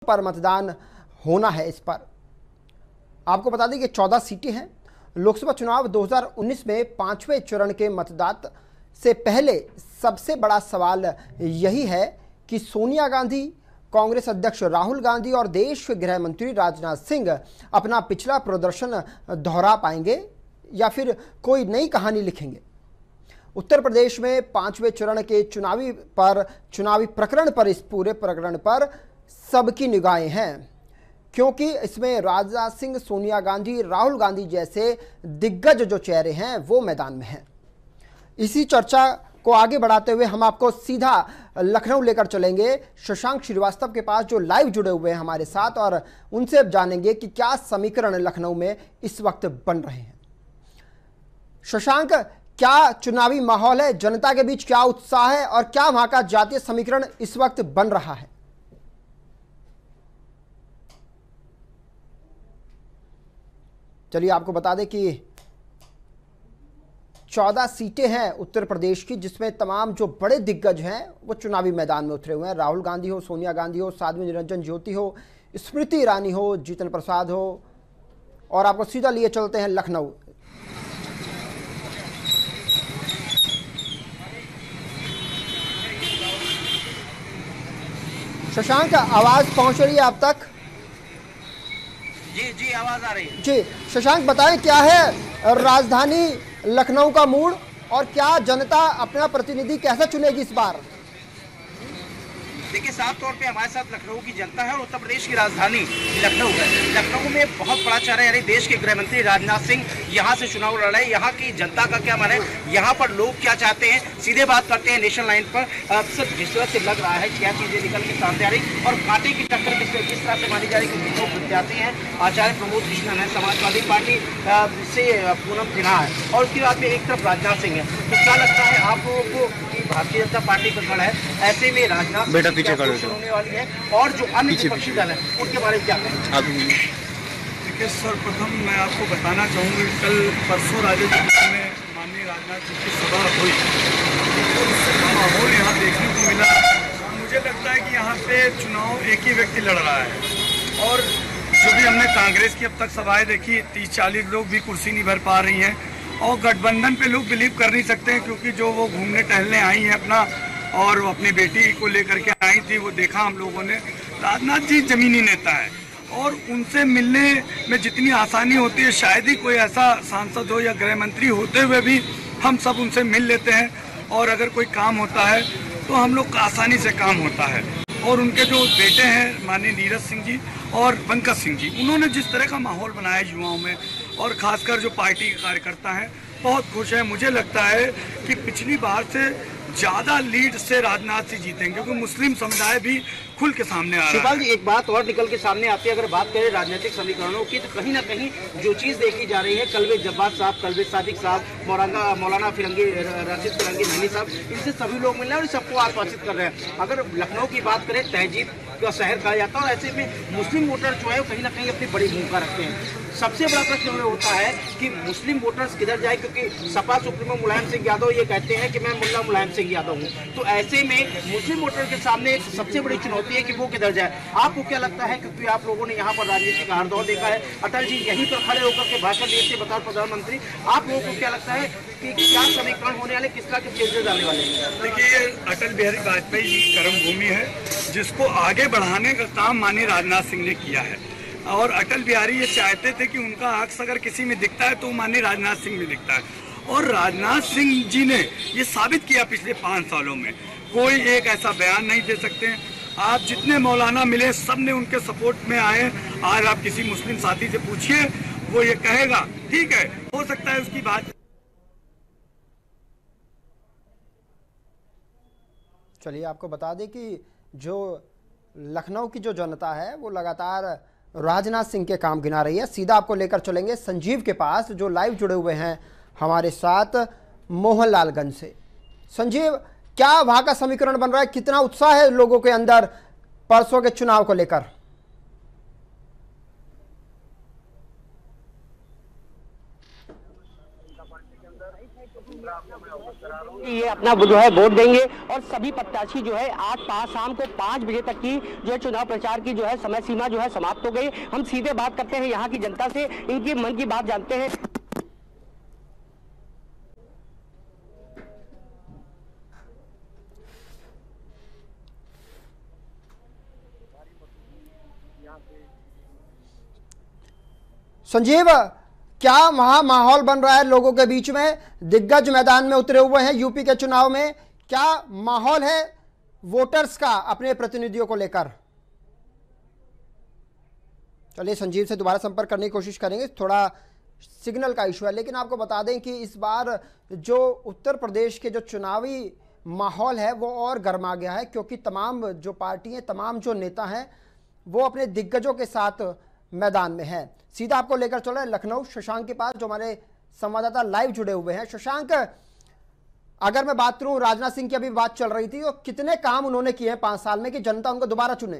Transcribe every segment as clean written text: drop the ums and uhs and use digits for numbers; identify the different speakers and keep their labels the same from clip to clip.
Speaker 1: पर मतदान होना है। इस पर आपको बता दें कि 14 सीटें हैं। लोकसभा चुनाव 2019 में 5वें चरण के मतदान से पहले सबसे बड़ा सवाल यही है कि सोनिया गांधी, कांग्रेस अध्यक्ष राहुल गांधी और देश के गृह मंत्री राजनाथ सिंह अपना पिछला प्रदर्शन दोहरा पाएंगे या फिर कोई नई कहानी लिखेंगे। उत्तर प्रदेश में 5वें चरण के चुनावी प्रकरण पर, इस पूरे प्रकरण पर सबकी निगाहें हैं, क्योंकि इसमें राजनाथ सिंह, सोनिया गांधी, राहुल गांधी जैसे दिग्गज जो चेहरे हैं वो मैदान में हैं। इसी चर्चा को आगे बढ़ाते हुए हम आपको सीधा लखनऊ लेकर चलेंगे शशांक श्रीवास्तव के पास, जो लाइव जुड़े हुए हैं हमारे साथ, और उनसे अब जानेंगे कि क्या समीकरण लखनऊ में इस वक्त बन रहे हैं। शशांक, क्या चुनावी माहौल है, जनता के बीच क्या उत्साह है और क्या वहां का जातीय समीकरण इस वक्त बन रहा है? चलिए आपको बता दें कि 14 सीटें हैं उत्तर प्रदेश की, जिसमें तमाम जो बड़े दिग्गज हैं वो चुनावी मैदान में उतरे हुए हैं। राहुल गांधी हो, सोनिया गांधी हो, साध्वी निरंजन ज्योति हो, स्मृति ईरानी हो, जीतन प्रसाद हो, और आपको सीधा लिए चलते हैं लखनऊ। शशांक, आवाज पहुंच रही है आप तक?
Speaker 2: जी आवाज आ रही है
Speaker 1: जी। शशांक, बताएं क्या है राजधानी लखनऊ का मूड और क्या जनता अपना प्रतिनिधि कैसे चुनेगी इस बार?
Speaker 2: देखिए, साफ तौर पे हमारे साथ लखनऊ की जनता है और उत्तर प्रदेश की राजधानी लखनऊ है। लखनऊ में बहुत बड़ा चेहरा यानी देश के गृह मंत्री राजनाथ सिंह यहाँ से चुनाव लड़ रहे हैं। यहाँ की जनता का क्या मन है, यहाँ पर लोग क्या चाहते हैं, सीधे बात करते हैं नेशनल लाइन पर। सिर्फ जिस तरह से लग रहा है क्या चीजें निकल के सामने आ रही और कांटे की टक्कर किस तरह से मानी जा रही, क्योंकि लोग विद्यार्थी हैं, आचार्य प्रमोद कृष्णन है, समाजवादी पार्टी से पूनम सिन्हा है, और उसके बाद में एक तरफ राजनाथ सिंह है। तो क्या लगता है आप लोगों को कि भारतीय जनता पार्टी का गढ़ है, ऐसे में राजनाथ बेटा पीछे होने वाली है, और जो अन्य विपक्षी दल है उनके बारे में क्या कहें?
Speaker 3: देखिए, सर्वप्रथम मैं आपको बताना चाहूँगी, कल परसों राजस्थान में माननीय राजनाथ जी की सभा हुई तो उसका माहौल यहाँ देखने को मिला। मुझे लगता है कि यहाँ पे चुनाव एक ही व्यक्ति लड़ रहा है, और जो भी हमने कांग्रेस की अब तक सभाएं देखी, 30-40 लोग भी कुर्सी नहीं भर पा रही हैं, और गठबंधन पे लोग बिलीव कर नहीं सकते हैं, क्योंकि जो वो घूमने टहलने आई हैं अपना, और वो अपनी बेटी को लेकर के आई थी, वो देखा हम लोगों ने। राजनाथ जी जमीनी नेता है और उनसे मिलने में जितनी आसानी होती है, शायद ही कोई ऐसा सांसद हो या गृह मंत्री होते हुए भी हम सब उनसे मिल लेते हैं, और अगर कोई काम होता है तो हम लोग का आसानी से काम होता है। और उनके जो बेटे हैं माननीय नीरज सिंह जी और पंकज सिंह जी, उन्होंने जिस तरह का माहौल बनाया युवाओं में, और खासकर जो पार्टी के कार्यकर्ता हैं, बहुत खुश है। मुझे लगता है कि पिछली बार से ज्यादा लीड से राजनाथ सिंह जीतेंगे, क्योंकि मुस्लिम समुदाय भी खुल के सामने आ रहा है।
Speaker 2: शिवपाल जी, एक बात और निकल के सामने आती है, अगर बात करें राजनीतिक समीकरणों की, तो कहीं ना कहीं जो चीज देखी जा रही है, कलवे जब्बार साहब, कलवे सादिक साहब, मौलाना फिरंगी, राशिद फिरंगी नहनी साहब, इनसे सभी लोग मिल रहे हैं और सबको आश्वासित कर रहे हैं। अगर लखनऊ की बात करें, तहजीब का शहर कहा जाता है, और ऐसे में मुस्लिम वोटर जो है कहीं ना कहीं अपनी बड़ी भूमिका रखते हैं। सबसे बड़ा प्रश्न हमें होता है कि मुस्लिम वोटर्स किधर जाए, क्योंकि सपा सुप्रीमो मुलायम सिंह यादव ये कहते हैं कि मैं मुल्ला मुलायम सिंह यादव हूँ। तो ऐसे में मुस्लिम वोटर के सामने एक सबसे बड़ी चुनौती है कि वो किधर जाए। आपको क्या लगता है, क्योंकि आप लोगों ने यहाँ पर राजनीति का हर दौर देखा है, अटल जी यहीं पर खड़े होकर के भाषण दिए थे बतौर प्रधानमंत्री, आप लोगों को क्या लगता है कि क्या समीकरण होने वाले, किस तरह के चेंजेस आने वाले हैं?
Speaker 3: देखिए, अटल बिहारी वाजपेयी जी की कर्म भूमि है, जिसको आगे बढ़ाने का काम माननीय राजनाथ सिंह ने किया है, और अटल बिहारी ये चाहते थे कि उनका अक्स अगर किसी में दिखता है तो माननीय राजनाथ सिंह में दिखता है, और राजनाथ सिंह जी ने ये साबित किया पिछले 5 सालों में। कोई एक ऐसा बयान नहीं दे सकते हैं, आप जितने मौलाना मिले सब ने उनके सपोर्ट में आए। आज आप किसी मुस्लिम साथी से पूछिए, वो ये कहेगा ठीक है, हो सकता है उसकी बात।
Speaker 1: चलिए आपको बता दें कि जो लखनऊ की जो जनता है वो लगातार राजनाथ सिंह के काम गिना रही है। सीधा आपको लेकर चलेंगे संजीव के पास, जो लाइव जुड़े हुए हैं हमारे साथ मोहनलालगंज से। संजीव, क्या वहां का समीकरण बन रहा है, कितना उत्साह है लोगों के अंदर परसों के चुनाव को लेकर?
Speaker 2: ये अपना जो है वोट देंगे और सभी प्रत्याशी जो है आज शाम को 5 बजे तक की जो है चुनाव प्रचार की जो है समय सीमा जो है समाप्त हो गई। हम सीधे बात करते हैं यहाँ की जनता से, इनकी मन की बात जानते हैं।
Speaker 1: संजीव, क्या वहां माहौल बन रहा है लोगों के बीच में? दिग्गज मैदान में उतरे हुए हैं यूपी के चुनाव में, क्या माहौल है वोटर्स का अपने प्रतिनिधियों को लेकर? चलिए संजीव से दोबारा संपर्क करने की कोशिश करेंगे, थोड़ा सिग्नल का इशू है। लेकिन आपको बता दें कि इस बार जो उत्तर प्रदेश के जो चुनावी माहौल है वो और गर्मा गया है, क्योंकि तमाम जो पार्टियां, तमाम जो नेता हैं वो अपने दिग्गजों के साथ मैदान में है। सीधा आपको लेकर चल रहे हैं लखनऊ शशांक के पास, जो हमारे संवाददाता लाइव जुड़े हुए हैं। शशांक, अगर मैं बात करूं, राजनाथ सिंह की अभी बात चल रही थी, तो कितने काम उन्होंने किए हैं 5 साल में कि जनता उनको दोबारा चुने?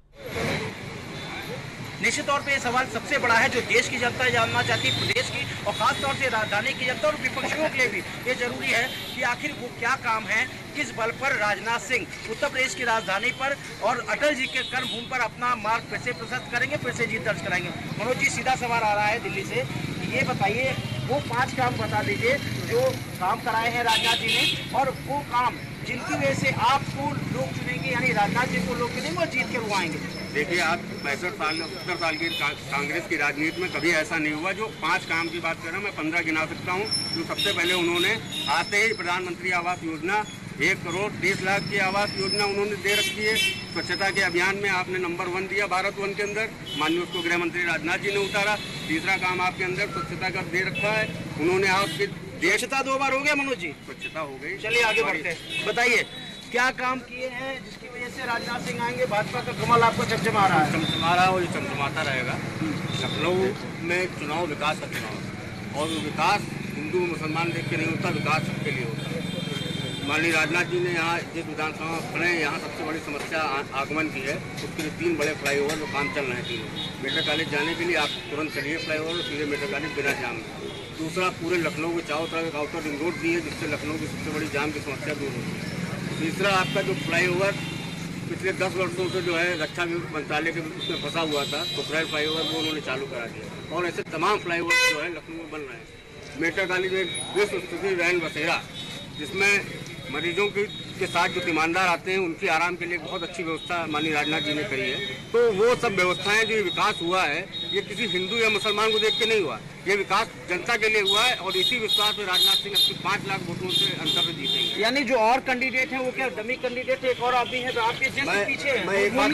Speaker 2: निश्चित तौर पे ये सवाल सबसे बड़ा है जो देश की जनता जानना चाहती है, प्रदेश की और खास तौर से राजधानी की जनता और विपक्षियों के लिए भी ये जरूरी है कि आखिर वो क्या काम है, किस बल पर राजनाथ सिंह उत्तर प्रदेश की राजधानी पर और अटल जी के कर्मभूमि पर अपना मार्ग फिर से प्रशस्त करेंगे, फिर से जीत दर्ज कराएंगे। मनोज जी, सीधा सवाल आ रहा है दिल्ली से, ये बताइए वो 5 काम बता दीजिए जो काम कराए हैं राजनाथ जी ने, और वो काम जिनकी वजह से आपको लोग चुनेंगे, यानी राजनाथ जी को लोग चुनेंगे और जीत के रुआएंगे।
Speaker 4: देखिए, आज 65 साल की कांग्रेस की राजनीति में कभी ऐसा नहीं हुआ। जो 5 काम की बात कर रहा हूँ, मैं 15 गिना सकता हूँ। जो सबसे पहले उन्होंने आते ही प्रधानमंत्री आवास योजना 1 करोड़ 30 लाख की आवास योजना उन्होंने दे रखी है। स्वच्छता के अभियान में आपने नंबर 1 दिया, भारत 1 के अंदर, माननीय उसको गृह मंत्री राजनाथ जी ने उतारा। तीसरा काम आपके अंदर स्वच्छता का दे रखा है उन्होंने। आपके
Speaker 2: स्वच्छता 2 बार हो गया मनोज जी?
Speaker 4: स्वच्छता हो गई।
Speaker 2: चलिए आगे बढ़ते हैं, बताइए क्या काम किए हैं जिसकी वजह से राजनाथ सिंह आएंगे, भाजपा का कमल आपको चमचमा रहा है?
Speaker 4: चमचमा रहा है और ये चमचमाता रहेगा। लखनऊ में चुनाव विकास का चुनाव है और विकास हिंदू मुसलमान देख के नहीं होता, विकास सबके लिए होता है। माननीय राजनाथ जी ने यहाँ जिस विधानसभा में खड़े हैं, यहाँ सबसे बड़ी समस्या आगमन की है। उसके लिए 3 बड़े फ्लाईओवर जो काम चल रहे हैं, तीनों मेडिकल कॉलेज जाने के लिए आप तुरंत चलिए फ्लाईओवर, सीधे मेडिकल कॉलेज बिना जाम। दूसरा, पूरे लखनऊ के चारों तरफ एक आउटर रिंग रोड दी है जिससे लखनऊ की सबसे बड़ी जाम की समस्या दूर होती है। तीसरा, आपका जो फ्लाईओवर पिछले 10 वर्षों से जो है रक्षा मंत्रालय के उसमें फंसा हुआ था, पोखराज फ्लाईओवर वो उन्होंने चालू करा दिया। और ऐसे तमाम फ्लाईओवर जो है लखनऊ में बन रहे हैं। मेडिकल कॉलेज में विश्व स्तरीय रैन बसेरा, जिसमें मरीजों के साथ जो ईमानदार आते हैं उनकी आराम के लिए बहुत अच्छी व्यवस्था माननीय राजनाथ जी ने करी है। तो वो सब व्यवस्थाएं जो विकास हुआ है, ये किसी हिंदू या मुसलमान को देख के नहीं हुआ, ये विकास जनता के लिए हुआ है। और इसी विश्वास में राजनाथ सिंह अपने 5 लाख वोटों से अंतर से जीतेंगे।
Speaker 2: यानी जो और कैंडिडेट हैं वो क्या डमी कैंडिडेट है? एक और आदमी है जो आपके जस्ट पीछे है।
Speaker 3: कबाब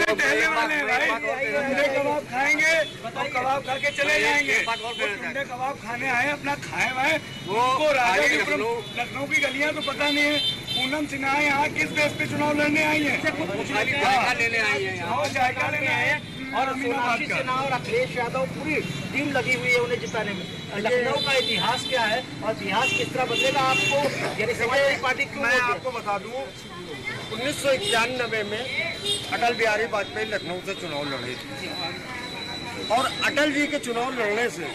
Speaker 3: खाएंगे और कबाब खा के चले जाएंगे। ठंडे कबाब खाने आए, अपना खाए हुए वो लखनऊ की गलियां तो पता नहीं है। पूनम सिन्हा यहाँ किस बेस पे चुनाव लड़ने आई है?
Speaker 4: जायका लेने आई है,
Speaker 3: जायका लेने आए हैं।
Speaker 2: और मीनाक्षी सिन्हा और अखिलेश यादव पूरी टीम लगी हुई है उन्हें जिताने में। लखनऊ का इतिहास क्या है और इतिहास किस तरह बदलेगा आपको, यानी समाजवादी पार्टी क्यों?
Speaker 4: मैं आपको बता दूं, 1991 में अटल बिहारी वाजपेयी लखनऊ से चुनाव लड़े थे और अटल जी के चुनाव लड़ने से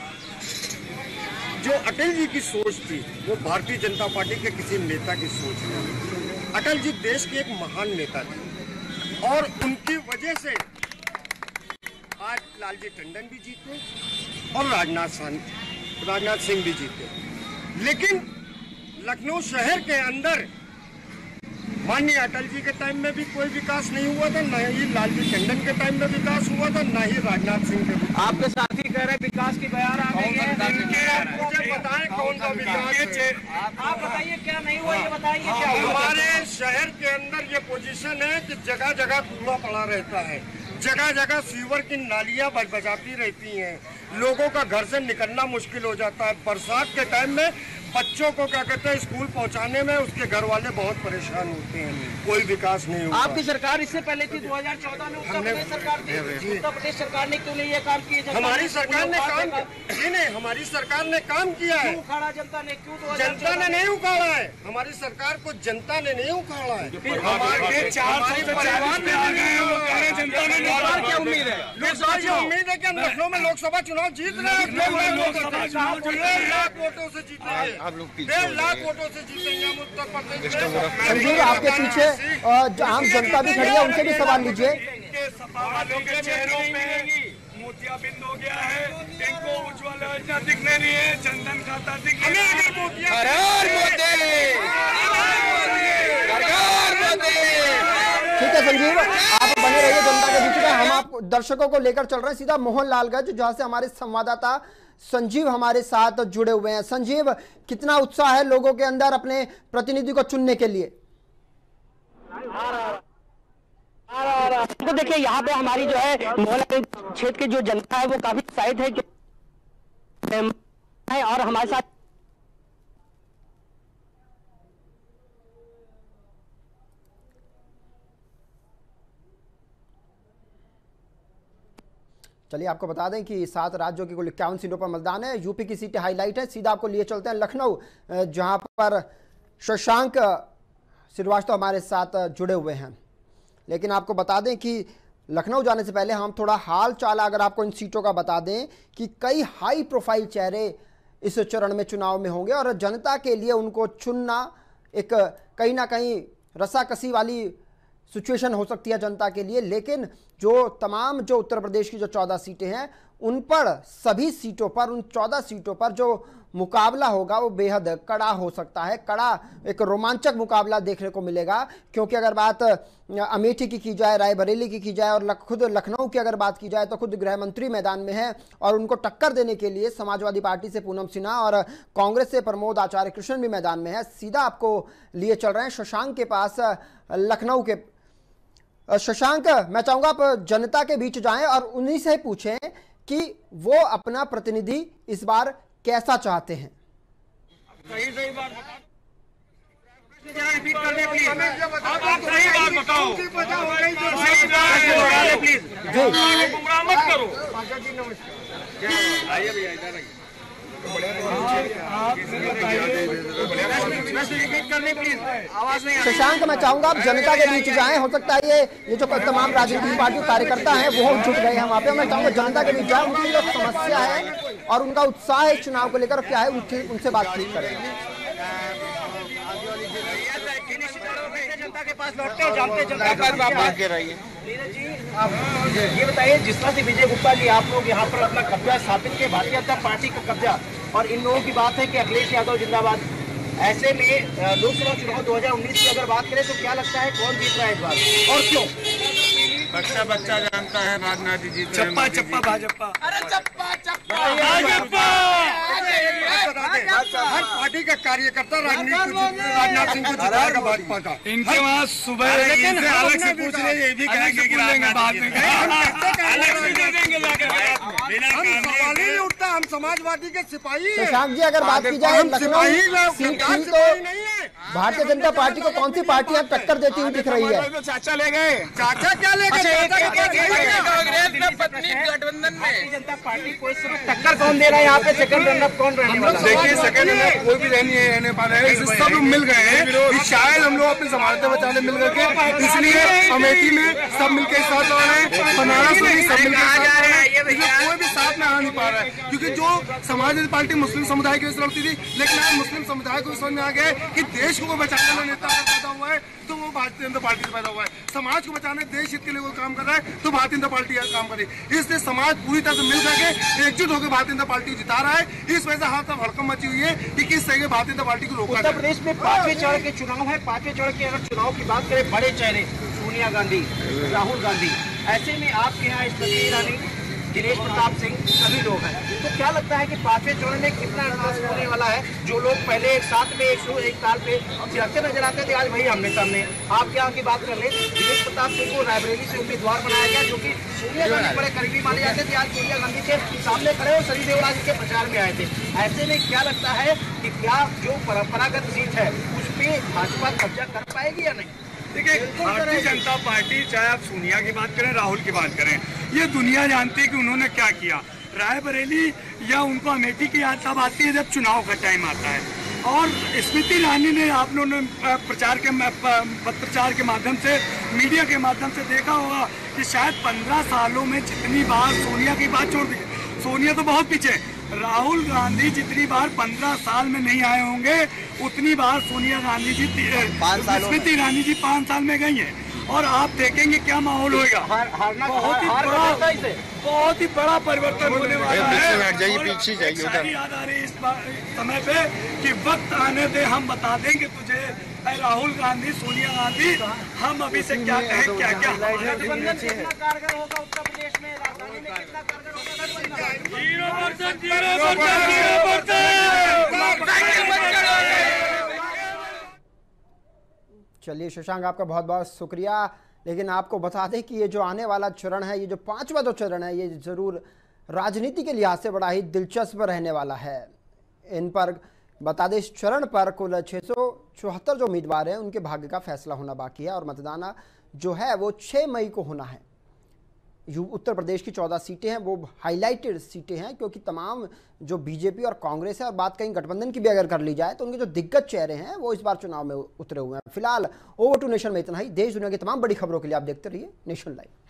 Speaker 4: जो अटल जी की सोच थी वो भारतीय जनता पार्टी के किसी नेता की सोच नहीं। अटल जी देश के एक महान नेता थे और उनकी वजह से आज लालजी टंडन भी जीते और राजनाथ सिंह भी जीते। लेकिन लखनऊ शहर के अंदर माननीय अटल जी के टाइम में भी कोई विकास नहीं हुआ था, न ही लालजी टंडन के टाइम में विकास हुआ था, न ही राजनाथ सिंह के।
Speaker 2: आपके साथी कह रहे विकास की बयान आ गई है,
Speaker 4: मुझे बताएं कौन सा विकास?
Speaker 2: आप बताइए क्या नहीं हुआ, ये बताइए क्या हुआ?
Speaker 4: हमारे शहर के अंदर ये पोजीशन है कि जगह जगह कूड़ा पड़ा रहता है, जगह जगह सीवर की नालियां बजाती रहती हैं, लोगों का घर से निकलना मुश्किल हो जाता है। बरसात के टाइम में बच्चों को क्या कहते हैं स्कूल पहुंचाने में उसके घर वाले बहुत परेशान होते हैं। कोई विकास नहीं हुआ।
Speaker 2: आपकी सरकार इससे पहले थी 2014 में उत्तर प्रदेश सरकार थी, उत्तर प्रदेश सरकार ने क्यों नहीं ये काम किए?
Speaker 4: हमारी सरकार ने काम नहीं, हमारी सरकार ने काम किया है।
Speaker 2: उखाड़ा जनता ने क्यों?
Speaker 4: जनता ने नहीं उखाड़ा है, हमारी सरकार को जनता ने नहीं उखाड़ा है।
Speaker 3: हमारे 400 में आ गए हैं, वो कह रहे जनता ने नहीं।
Speaker 2: क्या उम्मीद है?
Speaker 4: उम्मीद है कि हम लखनऊ में लोकसभा चुनाव जीत रहे हैं, 1 लाख वोटों से जीत रहे हैं।
Speaker 3: 1.5 लाख वोटों से जीतेंगे हम उत्तर प्रदेश में।
Speaker 1: संजीव, आपके पीछे आम जनता भी खड़ी है, उनसे भी सवाल लीजिए।
Speaker 3: सपा वालों के चेहरों पे मोतियाबिंद हो गया है, इनको उज्ज्वल योजना दिखने नहीं है, जनधन खाता दिखने नहीं है।
Speaker 1: ठीक है संजीव, आप बने रहिए जनता के बीच में। हम आप दर्शकों को लेकर चल रहे हैं सीधा मोहनलालगंज, जहां से हमारे संवाददाता संजीव हमारे साथ जुड़े हुए हैं। संजीव, कितना उत्साह है लोगों के अंदर अपने प्रतिनिधि को चुनने के लिए?
Speaker 2: तो देखिए, यहाँ पे हमारी जो है मोहल्ला क्षेत्र की जो जनता है वो काफी उत्साहित है और हमारे साथ
Speaker 1: चलिए आपको बता दें कि 7 राज्यों की कुल 51 सीटों पर मतदान है। यूपी की सीटें हाईलाइट है। सीधा आपको लिए चलते हैं लखनऊ, जहां पर शशांक श्रीवास्तव हमारे साथ जुड़े हुए हैं। लेकिन आपको बता दें कि लखनऊ जाने से पहले हम थोड़ा हाल चाल अगर आपको इन सीटों का बता दें कि कई हाई प्रोफाइल चेहरे इस चरण में चुनाव में होंगे और जनता के लिए उनको चुनना एक कहीं ना कहीं रसाकसी वाली सिचुएशन हो सकती है जनता के लिए। लेकिन जो तमाम जो उत्तर प्रदेश की जो 14 सीटें हैं, उन पर सभी सीटों पर, उन 14 सीटों पर जो मुकाबला होगा वो बेहद कड़ा हो सकता है। कड़ा, एक रोमांचक मुकाबला देखने को मिलेगा, क्योंकि अगर बात अमेठी की जाए, रायबरेली की जाए और खुद लखनऊ की अगर बात की जाए तो खुद गृह मंत्री मैदान में है और उनको टक्कर देने के लिए समाजवादी पार्टी से पूनम सिन्हा और कांग्रेस से प्रमोद आचार्य कृष्णन भी मैदान में है। सीधा आपको लिए चल रहे हैं शशांक के पास, लखनऊ के। शशांक, मैं चाहूंगा आप जनता के बीच जाएं और उन्हीं से पूछें कि वो अपना प्रतिनिधि इस बार कैसा चाहते हैं।
Speaker 3: सही बात बताओ, प्लीज गुमराह मत करो। आइए भैया, इधर आइए।
Speaker 1: शशांक, मैं चाहूंगा आप जनता के बीच जाएं। हो सकता है ये जो तमाम राजनीतिक पार्टी कार्यकर्ता हैं वो जुट गए हैं वहां पे। मैं चाहूंगा जनता के बीच जाएं, उनकी जो समस्या है और उनका उत्साह है चुनाव को लेकर क्या है, उनसे बातचीत करें।
Speaker 2: जनता के पास लौटते हैं, जानते हैं जनता का बात कर रही है। नीरज जी, आप ये बताइए, जिस तरह से विजय गुप्ता जी आप लोग यहाँ पर अपना कब्जा स्थापित किए, भारतीय जनता पार्टी का कब्जा, और इन लोगों की बात है कि अखिलेश यादव जिंदाबाद, ऐसे में लोकसभा चुनाव 2019 की अगर बात करें तो क्या लगता है कौन जीत रहा है इस बार और क्यों?
Speaker 3: बच्चा जानता है राजनाथ जी जीत रहे हैं। चप्पा भाजपा,
Speaker 5: अरे चप्पा
Speaker 3: भाजपा।
Speaker 5: हर पार्टी का कार्यकर्ता राजनाथ सिंह को जिताएगा भाजपा का।
Speaker 3: इनके वहाँ सुबह अलग से पूछ रहे, ये भी कहेंगे कि बाद में
Speaker 5: सवाल ही नहीं उठता। हम समाजवादी के सिपाही हैं।
Speaker 1: शशांक जी, अगर बात की जाए लखनऊ सीट की तो भारतीय जनता पार्टी को कौन सी पार्टियां टक्कर देती हुई दिख रही है?
Speaker 3: चाचा ले गए।
Speaker 5: चाचा क्या ले गए?
Speaker 2: गठबंधन में भारतीय जनता पार्टी को इस समय टक्कर कौन दे रहा है यहाँ पे? सेकंड रनअप कौन रहने वाला है?
Speaker 3: देखिए, सेकंड रनअप कोई भी रहने वाला है। सब लोग मिल गए हैं, शायद हम लोग अपनी समानता बचाने मिल गए, इसलिए अमेठी में सब मिलकर साथ आ रहे हैं, बनारस में भी सब मिलकर साथ आ रहे हैं। कोई भी साथ में आ नहीं पा रहा है, क्योंकि जो समाजवादी पार्टी मुस्लिम समुदाय की वजह से लड़ती थी, लेकिन आज मुस्लिम समुदाय को समझ में आ गया है कि देश को बचाने वाला नेता पैदा हुआ है तो वो भारतीय जनता पार्टी से पैदा हुआ है। समाज को बचाने, देश हित के लिए वो काम कर रहा है तो भारतीय जनता पार्टी काम करे। इसलिए समाज पूरी तरह से मिल करके एकजुट होकर भारतीय जनता पार्टी को जिता रहा है। इस वजह से हाथ तक हड़कम मची हुई है कि किस तरह भारतीय जनता पार्टी को रोका जाए।
Speaker 2: उत्तर प्रदेश में 5वें चरण के चुनाव है। 5वें चरण के अगर चुनाव की बात करें, बड़े चेहरे सोनिया गांधी, राहुल गांधी, ऐसे में आपके यहाँ स्मृति ईरानी, दिनेश प्रताप सिंह, सभी लोग हैं। तो क्या लगता है कि 5वें चरण में कितना इंटरेस्ट होने वाला है? जो लोग पहले एक साथ में एक साल पे सियासत नजर आते थे, आज वही आमने सामने। आप यहाँ की बात कर ले, दिनेश प्रताप सिंह को रायबरेली से उम्मीदवार बनाया गया, जो कि सोनिया गांधी बड़े करीबी माने जाते थे। आज सोनिया गांधी के सामने खड़े और सनी देओल जी के प्रचार में आए थे। ऐसे में क्या लगता है कि क्या जो परंपरागत सीट है उस पर भाजपा कब्जा कर पाएगी या नहीं?
Speaker 3: देखिए, भारतीय जनता पार्टी, चाहे आप सोनिया की बात करें, राहुल की बात करें, ये दुनिया जानती है कि उन्होंने क्या किया। रायबरेली या उनको अमेठी की याद तब आती है जब चुनाव का टाइम आता है। और स्मृति ईरानी ने, आप लोगों ने पत्रचार के माध्यम से, मीडिया के माध्यम से देखा होगा कि शायद 15 सालों में जितनी बार सोनिया की बात छोड़ दी, सोनिया तो बहुत पीछे, राहुल गांधी जितनी बार 15 साल में नहीं आए होंगे उतनी बार सोनिया गांधी जी स्मृति ईरानी जी 5 साल में गई हैं। और आप देखेंगे क्या माहौल होगा। बहुत ही बड़ा परिवर्तन होने वाला है।
Speaker 5: पीछे जाइए
Speaker 3: याद आ रही है इस समय पे कि वक्त आने दे हम बता देंगे तुझे, राहुल गांधी सोनिया गांधी हम अभी से क्या कहें क्या क्या
Speaker 2: कारगर होगा उत्तर प्रदेश में, राजधानी में कितना कारगर होगा?
Speaker 1: चलिए शशांक, आपका बहुत बहुत शुक्रिया। लेकिन आपको बता दें कि ये जो आने वाला चरण है, ये जो 5वां जो चरण है, ये जरूर राजनीति के लिहाज से बड़ा ही दिलचस्प रहने वाला है। इन पर बता दें, इस चरण पर कुल 674 जो उम्मीदवार हैं उनके भाग्य का फैसला होना बाकी है और मतदान जो है वो 6 मई को होना है। उत्तर प्रदेश की 14 सीटें हैं, वो हाईलाइटेड सीटें हैं क्योंकि तमाम जो बीजेपी और कांग्रेस है, और बात कहीं गठबंधन की भी अगर कर ली जाए तो उनके जो दिग्गज चेहरे हैं वो इस बार चुनाव में उतरे हुए हैं। फिलहाल ओवर टू नेशन में इतना ही। देश दुनिया की तमाम बड़ी खबरों के लिए आप देखते रहिए नेशन लाइव।